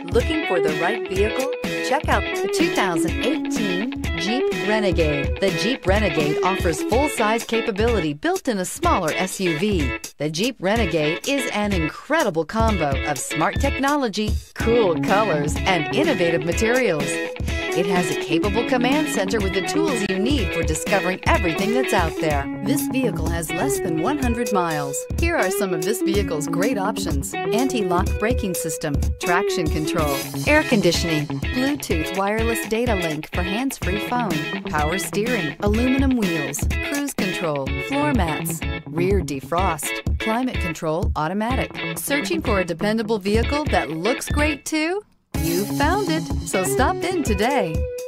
Looking for the right vehicle? Check out the 2018 Jeep Renegade. The Jeep Renegade offers full-size capability built in a smaller SUV. The Jeep Renegade is an incredible combo of smart technology, cool colors, and innovative materials. It has a capable command center with the tools you need for discovering everything that's out there. This vehicle has less than 100 miles. Here are some of this vehicle's great options: anti-lock braking system, traction control, air conditioning, Bluetooth wireless data link for hands-free phone, power steering, aluminum wheels, cruise control, floor mats, rear defrost, climate control automatic. Searching for a dependable vehicle that looks great too? You found it, so stop in today.